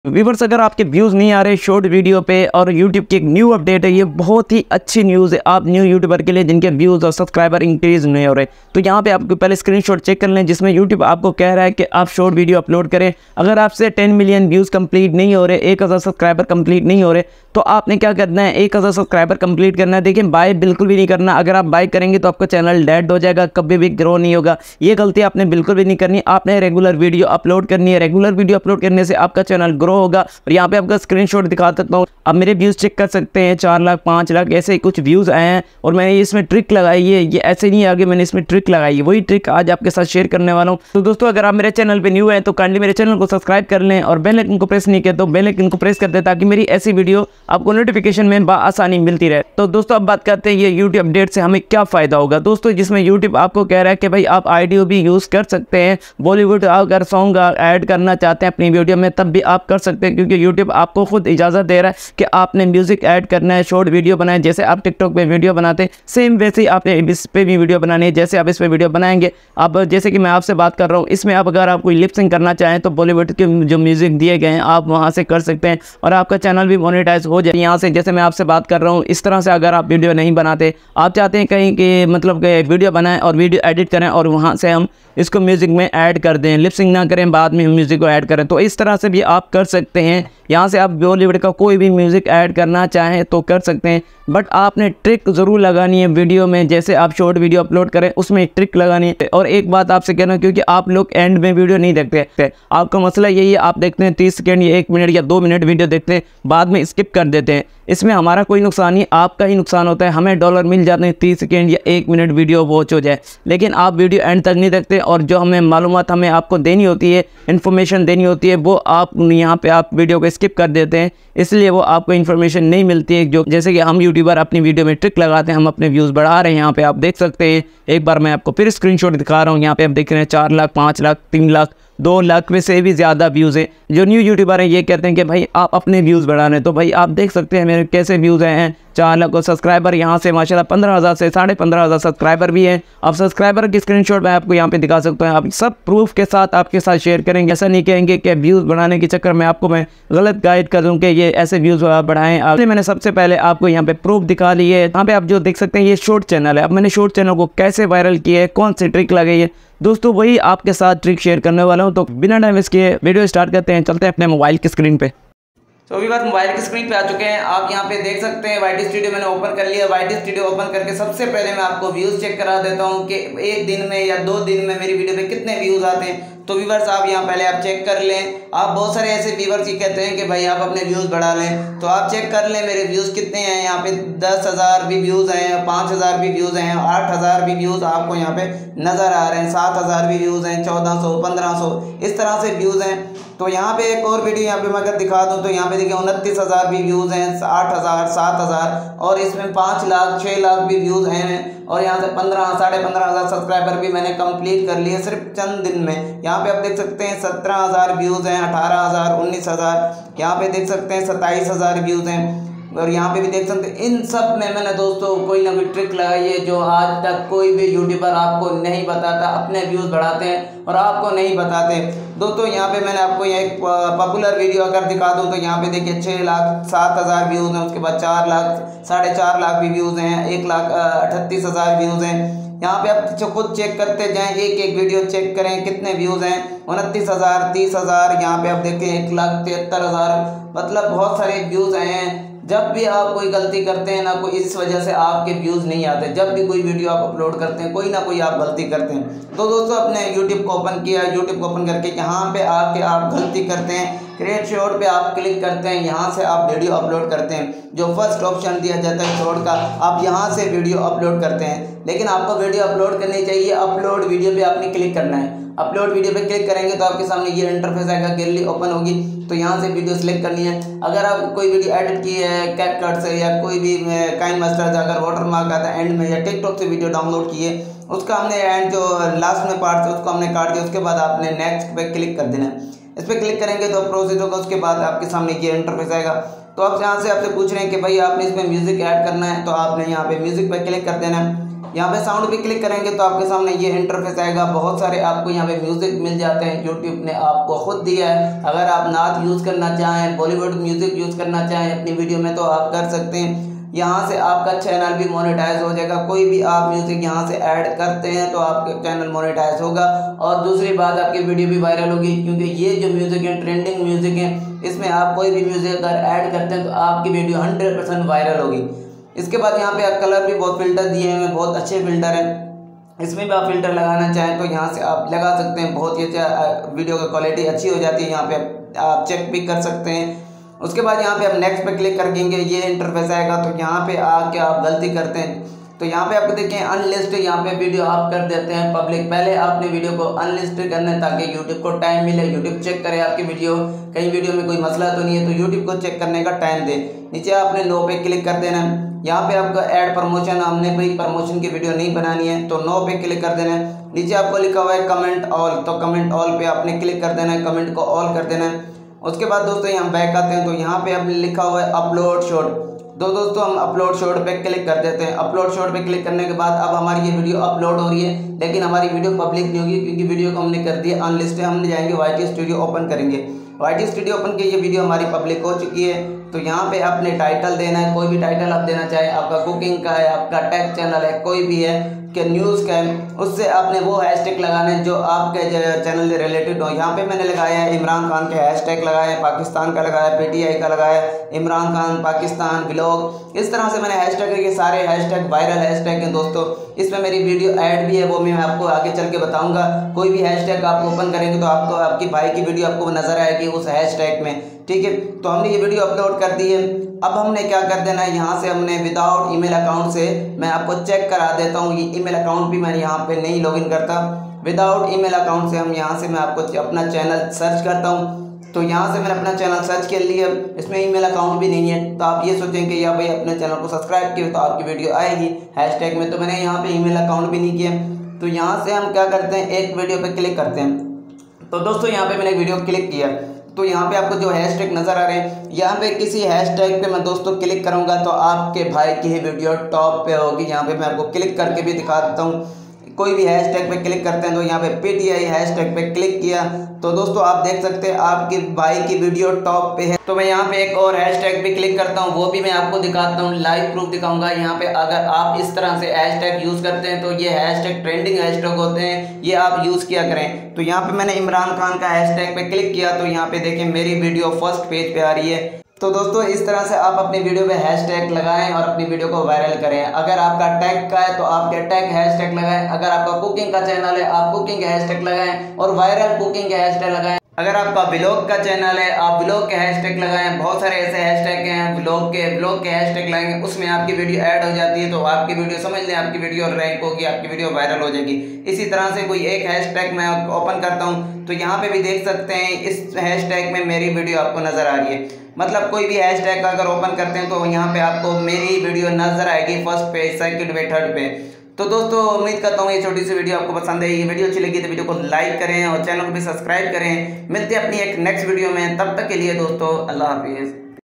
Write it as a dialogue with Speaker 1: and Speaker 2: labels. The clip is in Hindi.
Speaker 1: व्यूवर्स, अगर आपके व्यूज़ नहीं आ रहे शॉर्ट वीडियो पे और यूट्यूब की एक न्यू अपडेट है, ये बहुत ही अच्छी न्यूज़ है आप न्यू यूट्यूबर के लिए जिनके व्यूज़ और सब्सक्राइबर इंक्रीज नहीं हो रहे। तो यहाँ पे आपको पहले स्क्रीनशॉट चेक कर लें जिसमें यूट्यूब आपको कह रहा है कि आप शॉर्ट वीडियो अपलोड करें। अगर आपसे 10 मिलियन व्यूज़ कंप्लीट नहीं हो रहे, 1000 सब्सक्राइबर कंप्लीट नहीं हो रहे, तो आपने क्या करना है, 1000 सब्सक्राइबर कंप्लीट करना है। देखिए, बाय बिल्कुल भी नहीं करना। अगर आप बाय करेंगे तो आपका चैनल डेड हो जाएगा, कभी भी ग्रो नहीं होगा। ये गलती आपने बिल्कुल भी नहीं करनी। आपने रेगुलर वीडियो अपलोड करनी है। रेगुलर वीडियो अपलोड करने से आपका चैनल ग्रो होगा। और यहाँ पे आपका स्क्रीनशॉट दिखा सकता हूँ, आप मेरे व्यूज़ चेक कर सकते हैं। 4 लाख 5 लाख ऐसे कुछ व्यूज़ आए हैं और मैंने इसमें ट्रिक लगाई है। ये ऐसे नहीं आगे मैंने इसमें ट्रिक लगाई है, वही ट्रिक आज आपके साथ शेयर करने वाला हूँ। तो दोस्तों, अगर आप मेरे चैनल पे न्यू हैं तो काइंडली मेरे चैनल को सब्सक्राइब कर लें और बेल आइकन को प्रेस नहीं किया तो बेल आइकन को प्रेस कर दें ताकि मेरी ऐसी वीडियो आपको नोटिफिकेशन में आसानी मिलती रहे। तो दोस्तों, अब बात करते हैं ये यूट्यूब अपडेट से हमें क्या फ़ायदा होगा। दोस्तों, जिसमें यूट्यूब आपको कह रहा है कि भाई आप ऑडियो भी यूज़ कर सकते हैं। बॉलीवुड अगर सॉन्ग ऐड करना चाहते हैं अपनी वीडियो में तब भी आप कर सकते हैं, क्योंकि यूट्यूब आपको खुद इजाज़त दे रहा है कि आपने म्यूज़िक ऐड करना है, शॉर्ट वीडियो बनाए। जैसे आप टिकटॉक पे वीडियो बनाते हैं सेम वैसे ही आपने इस पे भी वीडियो बनानी है। जैसे आप इस पे वीडियो बनाएंगे, अब जैसे कि मैं आपसे बात कर रहा हूँ, इसमें आप अगर आप कोई लिप सिंक करना चाहें तो बॉलीवुड के जो म्यूज़िक दिए गए हैं आप वहाँ से कर सकते हैं और आपका चैनल भी मोनेटाइज हो जाए। यहाँ से जैसे मैं आपसे बात कर रहा हूँ इस तरह से अगर आप वीडियो नहीं बनाते, आप चाहते हैं कहीं कि मतलब कि वीडियो बनाएं और वीडियो एडिट करें और वहाँ से हम इसको म्यूज़िक में ऐड कर दें, लिप सिंक ना करें, बाद में म्यूज़िक को ऐड करें, तो इस तरह से भी आप कर सकते हैं। यहाँ से आप बॉलीवुड का कोई भी म्यूज़िक ऐड करना चाहें तो कर सकते हैं, बट आपने ट्रिक ज़रूर लगानी है वीडियो में। जैसे आप शॉर्ट वीडियो अपलोड करें उसमें ट्रिक लगानी है। और एक बात आपसे कहना, क्योंकि आप लोग एंड में वीडियो नहीं देखते, आपका मसला यही है, आप देखते हैं 30 सेकेंड या 1 मिनट या 2 मिनट वीडियो देखते हैं, बाद में स्किप कर देते हैं। इसमें हमारा कोई नुकसान नहीं, आपका ही नुकसान होता है। हमें डॉलर मिल जाते हैं 30 सेकेंड या 1 मिनट वीडियो वॉच हो जाए, लेकिन आप वीडियो एंड तक नहीं देखते और जो हमें मालूमात हमें आपको देनी होती है, इन्फॉर्मेशन देनी होती है, वो आप यहाँ पे आप वीडियो को स्किप कर देते हैं, इसलिए वो आपको इन्फॉर्मेशन नहीं मिलती है। जो जैसे कि हम यूट्यूबर अपनी वीडियो में ट्रिक लगाते हैं, हम अपने व्यूज़ बढ़ा रहे हैं। यहाँ पे आप देख सकते हैं, एक बार मैं आपको फिर स्क्रीनशॉट दिखा रहा हूँ। यहाँ पे आप देख रहे हैं 4 लाख 5 लाख 3 लाख 2 लाख में से भी ज़्यादा व्यूज़ हैं। जो न्यू यूट्यूबर हैं ये कहते हैं कि भाई आप अपने व्यूज़ बढ़ा रहे हैं, तो भाई आप देख सकते हैं मेरे कैसे व्यूज़ हैं। 4 लाख और सब्सक्राइबर यहाँ से माशाल्लाह 15,000 से 15,500 सब्सक्राइबर भी हैं। अब सब्सक्राइबर की स्क्रीनशॉट मैं आपको यहाँ पे दिखा सकता हूँ। आप सब प्रूफ के साथ आपके साथ शेयर करेंगे। ऐसा नहीं कहेंगे कि व्यूज़ बढ़ाने के चक्कर में आपको मैं गलत गाइड कर दूँ कि ये ऐसे व्यूज़ बढ़ाएं। अब मैंने सबसे पहले आपको यहाँ पे प्रूफ दिखा ली है। यहाँ पे आप जो देख सकते हैं ये शॉर्ट चैनल है। अब मैंने शॉर्ट चैनल को कैसे वायरल किया है, कौन सी ट्रिक लगाई है, दोस्तों वही आपके साथ ट्रिक शेयर करने वाला हूँ। तो बिना टाइम वेस्ट किए वीडियो स्टार्ट करते हैं, चलते हैं अपने मोबाइल की स्क्रीन पे। तो अभी बात मोबाइल की स्क्रीन पे आ चुके हैं। आप यहाँ पे देख सकते हैं YT स्टूडियो मैंने ओपन कर लिया। YT स्टूडियो ओपन करके सबसे पहले मैं आपको व्यूज़ चेक करा देता हूँ कि एक दिन में या 2 दिन में मेरी वीडियो पे कितने व्यूज़ आते हैं। तो व्यूवर्स, आप यहाँ पहले आप चेक कर लें। आप बहुत सारे ऐसे व्यूवर्स ही कहते हैं कि भाई आप अपने व्यूज़ बढ़ा लें, तो आप चेक कर लें मेरे व्यूज़ कितने हैं। यहाँ पे 10,000 भी व्यूज़ हैं, 5,000 भी व्यूज़ हैं, 8,000 भी व्यूज़ आपको यहाँ पे नज़र आ रहे हैं, 7,000 भी व्यूज़ हैं, 1400 1500 इस तरह से व्यूज़ हैं। तो यहाँ पे एक और वीडियो यहाँ पे मैं अगर दिखा दूँ तो यहाँ पे देखिए 29,000 भी व्यूज़ हैं, 8,000 7,000 और इसमें 5 लाख 6 लाख भी व्यूज़ हैं। और यहाँ से 15 15,500 सब्सक्राइबर भी मैंने कंप्लीट कर लिए सिर्फ चंद दिन में। यहाँ पे आप देख सकते हैं 17,000 व्यूज़ हैं, 18,000 19,000, यहाँ पे देख सकते हैं 27,000 व्यूज़ हैं। और यहाँ पे भी देख सकते हैं। इन सब में मैंने दोस्तों कोई ना कोई ट्रिक लगाई है जो आज तक कोई भी यूट्यूबर आपको नहीं बताता। अपने व्यूज़ बढ़ाते हैं और आपको नहीं बताते दोस्तों। यहाँ पे मैंने आपको एक पॉपुलर वीडियो अगर दिखा दूँ तो यहाँ पे देखिए 6 लाख 7,000 व्यूज़ हैं, उसके बाद 4 लाख 4.5 लाख भी व्यूज़ हैं, 1,38,000 व्यूज़ हैं। यहाँ पे आप खुद चेक करते जाएं, एक वीडियो चेक करें कितने व्यूज़ हैं, 29,000 30,000, यहाँ पे आप देखें 1,73,000, मतलब बहुत सारे व्यूज़ आए हैं। जब भी आप कोई गलती करते हैं ना, कोई इस वजह से आपके व्यूज़ नहीं आते। जब भी कोई वीडियो आप अपलोड करते हैं कोई ना कोई आप गलती करते हैं। तो दोस्तों, अपने यूट्यूब को ओपन किया, यूट्यूब को ओपन करके यहाँ पे आके आप गलती करते हैं, क्रिएट शॉर्ट पे आप क्लिक करते हैं, यहाँ से आप वीडियो अपलोड करते हैं। जो फर्स्ट ऑप्शन दिया जाता है शॉर्ट का, आप यहाँ से वीडियो अपलोड करते हैं। लेकिन आपको वीडियो अपलोड करनी चाहिए, अपलोड वीडियो पे आपने क्लिक करना है। अपलोड वीडियो पे क्लिक करेंगे तो आपके सामने ये इंटरफेस आएगा, गैलरी ओपन होगी। तो यहाँ से वीडियो सिलेक्ट करनी है। अगर आप कोई वीडियो एडिट की है कैपकट से या कोई भी काइनमास्टर से, अगर वाटरमार्क आता है एंड में, या टिकटॉक से वीडियो डाउनलोड किए, उसका हमने एंड जो लास्ट में पार्ट है उसको हमने काट दिया। उसके बाद आपने नेक्स्ट पे क्लिक कर देना है। इस पर क्लिक करेंगे तो प्रोसीड होगा। उसके बाद आपके सामने ये इंटरफेस आएगा। तो आप यहाँ से आपसे पूछ रहे हैं कि भाई आपने इसमें म्यूज़िक ऐड करना है, तो आपने यहाँ पे म्यूज़िक पे क्लिक कर देना है।
Speaker 2: यहाँ पे साउंड पे क्लिक करेंगे तो आपके सामने ये इंटरफेस आएगा। बहुत सारे आपको यहाँ पे म्यूज़िक मिल जाते हैं, यूट्यूब ने आपको खुद दिया है। अगर आप नात यूज़ करना चाहें, बॉलीवुड म्यूज़िक यूज़ करना चाहें अपनी वीडियो में तो आप कर सकते हैं। यहाँ से आपका चैनल भी मोनेटाइज हो जाएगा। कोई भी आप म्यूज़िक यहाँ से ऐड करते हैं तो आपका चैनल मोनेटाइज होगा। और दूसरी बात, आपकी वीडियो भी वायरल होगी, क्योंकि ये जो म्यूज़िक है ट्रेंडिंग म्यूज़िक है, इसमें आप कोई भी म्यूज़िक अगर ऐड करते हैं तो आपकी वीडियो 100% वायरल होगी। इसके बाद यहाँ पे कलर भी बहुत फिल्टर दिए हैं, बहुत अच्छे फिल्टर हैं। इसमें भी आप फिल्टर लगाना चाहें तो यहाँ से आप लगा सकते हैं। बहुत ही अच्छा वीडियो की क्वालिटी अच्छी हो जाती है। यहाँ पे आप चेक भी कर सकते हैं। उसके बाद यहाँ पे आप नेक्स्ट पे क्लिक करेंगे, ये इंटरफेस आएगा। तो यहाँ पे आके आप गलती करते हैं तो यहाँ पे आपको देखें अनलिस्ट, यहाँ पे वीडियो आप कर देते हैं पब्लिक। पहले आपने वीडियो को अनलिस्ट करना है ताकि यूट्यूब को टाइम मिले, यूट्यूब चेक करे आपकी वीडियो, कहीं वीडियो में कोई मसला तो नहीं है, तो यूट्यूब को चेक करने का टाइम दे। नीचे आपने नो पे क्लिक कर देना है। यहाँ पे आपका ऐड प्रमोशन, हमने कोई प्रमोशन की वीडियो नहीं बनानी है तो नो पे क्लिक कर देना है। नीचे आपको लिखा हुआ है कमेंट ऑल, तो कमेंट ऑल पे आपने क्लिक कर देना है, कमेंट को ऑल कर देना है। उसके बाद दोस्तों यहाँ बैक आते हैं तो यहाँ पे आपने लिखा हुआ है अपलोड शॉर्ट। तो दोस्तों हम अपलोड शॉर्ट पे क्लिक कर देते हैं। अपलोड शॉर्ट पे क्लिक करने के बाद अब हमारी ये वीडियो अपलोड हो रही है, लेकिन हमारी वीडियो पब्लिक नहीं होगी क्योंकि वीडियो को हमने कर दिया अनलिस्टेड। हमने जाएंगे YT स्टूडियो ओपन करेंगे, YT स्टूडियो ओपन की ये वीडियो हमारी पब्लिक हो चुकी है। तो यहाँ पे आपने टाइटल देना है, कोई भी टाइटल आप देना चाहे, आपका कुकिंग का है, आपका टेक चैनल है, कोई भी है कि न्यूज़ का है, उससे आपने वो हैशटैग लगाने हैं जो आपके चैनल से रिलेटेड हो। यहाँ पे मैंने लगाया है इमरान खान के हैशटैग लगाया है, पाकिस्तान का लगाया है, PTI का लगाया है, इमरान खान पाकिस्तान व्लॉग। इस तरह से मैंने हैशटैग, ये सारे हैशटैग वायरल हैशटैग हैं दोस्तों। इसमें मेरी वीडियो ऐड भी है, वो मैं आपको आगे चल के बताऊँगा। कोई भी हैशटैग आप ओपन करेंगे तो आपको आपकी भाई की वीडियो आपको नजर आएगी उस हैशटैग में, ठीक है। तो हमने ये वीडियो अपलोड कर दी है। अब हमने क्या कर देना है, यहाँ से हमने विदाउट ईमेल अकाउंट से, मैं आपको चेक करा देता हूँ, ये ईमेल अकाउंट भी मैं यहाँ पे नहीं लॉगिन करता। विदाउट ईमेल अकाउंट से हम यहाँ से मैं आपको अपना चैनल सर्च करता हूँ। तो यहाँ से मैंने अपना चैनल सर्च कर लिया, इसमें ईमेल अकाउंट भी नहीं है। तो आप ये सोचेंगे या भाई अपने चैनल को सब्सक्राइब किए तो आपकी वीडियो आएगी हैशटैग में, तो मैंने यहाँ पे ईमेल अकाउंट भी नहीं किया। तो यहाँ से हम क्या करते हैं, एक वीडियो पे क्लिक करते हैं। तो दोस्तों यहाँ पे मैंने वीडियो क्लिक किया, तो यहाँ पे आपको जो हैशटैग नज़र आ रहे हैं, यहाँ पे किसी हैशटैग पे मैं दोस्तों क्लिक करूँगा तो आपके भाई की ही वीडियो टॉप पे होगी। यहाँ पे मैं आपको क्लिक करके भी दिखा देता हूँ। कोई भी हैशटैग पे क्लिक करते हैं तो यहाँ पे PTI हैशटैग पे क्लिक किया तो दोस्तों आप देख सकते हैं आपके भाई की वीडियो टॉप पे है। तो मैं यहाँ पे एक और हैशटैग पे क्लिक करता हूँ, वो भी मैं आपको दिखाता हूँ, लाइव प्रूफ दिखाऊंगा। यहाँ पे अगर आप इस तरह से हैशटैग यूज़ करते हैं तो ये हैशटैग ट्रेंडिंग हैशटैग होते हैं, ये आप यूज़ किया करें। तो यहाँ पे मैंने इमरान खान का हैशटैग पे क्लिक किया तो यहाँ पे देखें मेरी वीडियो फर्स्ट पेज पे आ रही है। तो दोस्तों इस तरह से आप अपनी वीडियो पे हैशटैग लगाएं और अपनी वीडियो को वायरल करें। अगर आपका टैग का है तो आपके टैग हैशटैग लगाएं, अगर आपका कुकिंग का चैनल है आप कुकिंग हैशटैग लगाएं और वायरल कुकिंग हैशटैग लगाएं। अगर आपका व्लॉग का चैनल है आप व्लॉग के हैशटैग लगाएं। बहुत सारे ऐसे हैशटैग हैं व्लॉग के हैशटैग लगाएंगे, उसमें आपकी वीडियो ऐड हो जाती है तो आपकी वीडियो समझ लें आपकी वीडियो रैंक होगी, आपकी वीडियो वायरल हो जाएगी। इसी तरह से कोई एक हैशटैग मैं ओपन करता हूँ तो यहाँ पे भी देख सकते हैं इस हैशटैग में मेरी वीडियो आपको नजर आ रही है। मतलब कोई भी हैशटैग अगर ओपन करते हैं तो यहाँ पे आपको मेरी वीडियो नजर आएगी फर्स्ट पे, सेकंड पे, थर्ड पे। तो दोस्तों उम्मीद करता हूँ ये छोटी सी वीडियो आपको पसंद आई। ये वीडियो अच्छी लगी तो वीडियो को लाइक करें और चैनल को भी सब्सक्राइब करें। मिलते हैं अपनी एक नेक्स्ट वीडियो में, तब तक के लिए दोस्तों अल्लाह हाफिज़।